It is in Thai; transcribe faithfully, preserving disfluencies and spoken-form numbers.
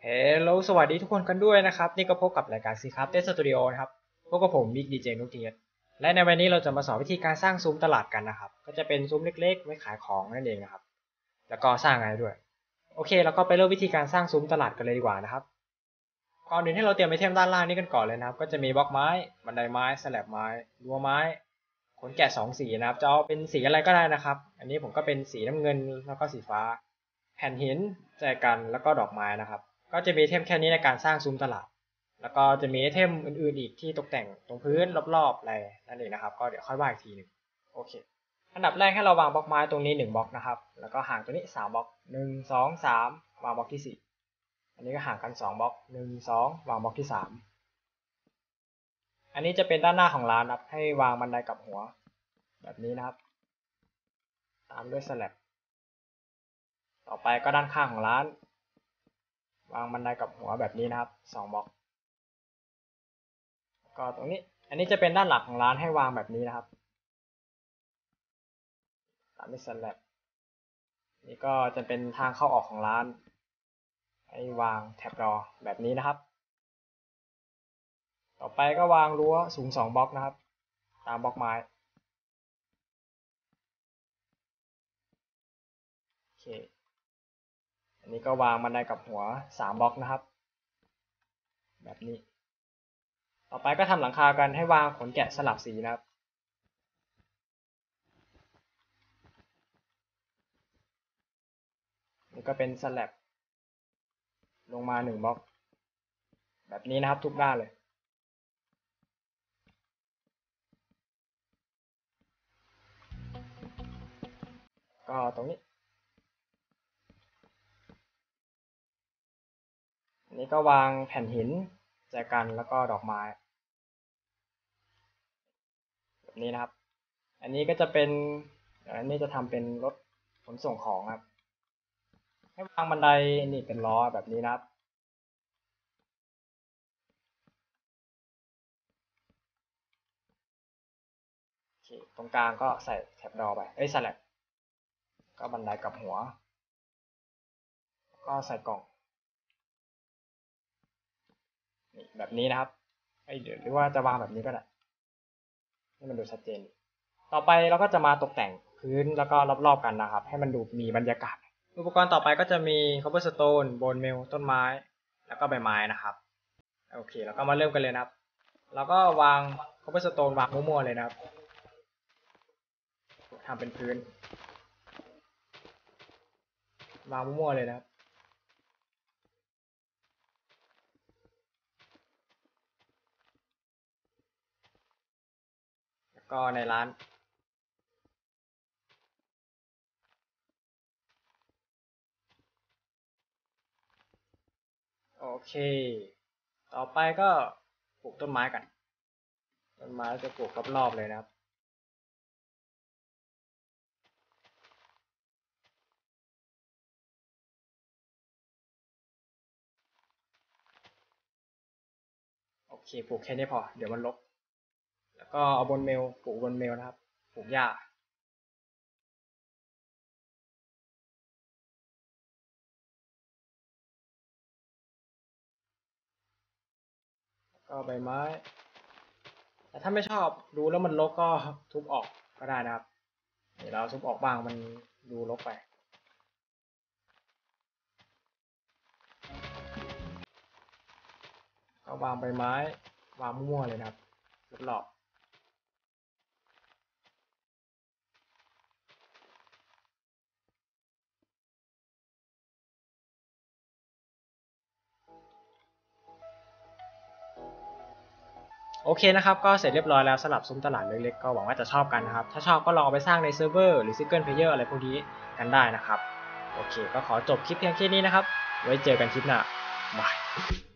เฮลโลสวัสดีทุกคนกันด้วยนะครับนี่ก็พบกับรายการซีครับเต้สตูดิโอนะครับพบกับผมบิ๊กดีเจนุกเทียสและในวันนี้เราจะมาสอนวิธีการสร้างซุ้มตลาดกันนะครับก็จะเป็นซุ้มเล็กๆไว้ขายของนั่นเองนะครับแล้วก็สร้างอะไรด้วยโอเคเราก็ไปเริ่มวิธีการสร้างซุ้มตลาดกันเลยดีกว่านะครับก่อนอื่นให้เราเตรียมไอเทมด้านล่างนี้กันก่อนเลยนะครับก็จะมีบล็อกไม้บันไดไม้สแลบไม้รั้วไม้ขนแกะสองสีนะครับจะเอาเป็นสีอะไรก็ได้นะครับอันนี้ผมก็เป็นสีน้ำเงินแล้วก็สีฟ้าแผ่นหินแจกันแล้วก็ดอกไม้นะครับก็จะมีไอเทมแค่นี้ในการสร้างซุ้มตลาดแล้วก็จะมีไอเทมอื่นๆอีกที่ตกแต่งตรงพื้นรอบๆอะไรนั่นเองนะครับก็เดี๋ยวค่อยว่าอีกทีหนึ่งโอเคอันดับแรกให้เราวางบล็อกไม้ตรงนี้หนึ่งบล็อกนะครับแล้วก็ห่างตัวนี้สามบล็อกหนึ่ง สอง สามวางบล็อกที่สี่อันนี้ก็ห่างกันสองบล็อกหนึ่ง สองวางบล็อกที่สามอันนี้จะเป็นด้านหน้าของร้านครับให้วางบันไดกับหัวแบบนี้นะครับตามด้วยสแลบต่อไปก็ด้านข้างของร้านวางบันไดกับหัวแบบนี้นะครับสองบล็อกก็ตรงนี้อันนี้จะเป็นด้านหลักของร้านให้วางแบบนี้นะครับตามด้วยสแลบนี่ก็จะเป็นทางเข้าออกของร้านให้วางแท็บรอแบบนี้นะครับต่อไปก็วางรั้วสูงสองบล็อกนะครับตามบล็อกไม้โอเคอันนี้ก็วางบันไดกับหัวสามบล็อกนะครับแบบนี้ต่อไปก็ทำหลังคากันให้วางขนแกะสลับสีนะครับนี่ก็เป็นสแลบลงมาหนึ่งบล็อกแบบนี้นะครับทุกด้านเลยก็ตรงนี้อันนี้ก็วางแผ่นหินแจกันแล้วก็ดอกไม้แบบนี้นะครับอันนี้ก็จะเป็นอันนี้จะทำเป็นรถขนส่งของครับให้วางบันไดนี่เป็นล้อแบบนี้นะครับโอเคตรงกลางก็ใส่แท็บดอไปเอ้ยสแลบก็บันไดกับหัวก็ใส่กล่องนี่แบบนี้นะครับไอเดี๋ยวหรือว่าจะวางแบบนี้ก็ได้ให้มันดูชัดเจนต่อไปเราก็จะมาตกแต่งพื้นแล้วก็รอบๆกันนะครับให้มันดูมีบรรยากาศอุปกรณ์ต่อไปก็จะมีคอ b เ e อร์สโตนโบนเมลต้นไม้แล้วก็ใบไม้นะครับโอเคแล้วก็มาเริ่มกันเลยนะครับแล้วก็วางคอ b เ e อร์สโตนวางมั่วๆเลยนะครับทำเป็นพื้นวางมั่วๆเลยนะครับแล้วก็ในร้านโอเคต่อไปก็ปลูกต้นไม้กันต้นไม้จะปลูกรอบๆเลยนะครับโอเคปลูกแค่นี้พอเดี๋ยวมันรกแล้วก็เอาบนเมลปลูกบนเมลนะครับปลูกหญ้าก็ใบไม้แต่ถ้าไม่ชอบดูแล้วมันรกก็ทุบออกก็ได้นะครับเดี๋ยวเราทุบออกบ้างมันดูรกไปก็วางใบไม้วางมั่วๆเลยนะครับรอบๆโอเคนะครับก็เสร็จเรียบร้อยแล้วสำหรับซุ้มตลาดเล็กๆก็หวังว่าจะชอบกันนะครับถ้าชอบก็ลองเอาไปสร้างในเซิร์ฟเวอร์หรือซิงเกิลเพลเยอร์อะไรพวกนี้กันได้นะครับโอเคก็ขอจบคลิปเพียงแค่นี้นะครับไว้เจอกันคลิปหน้าบาย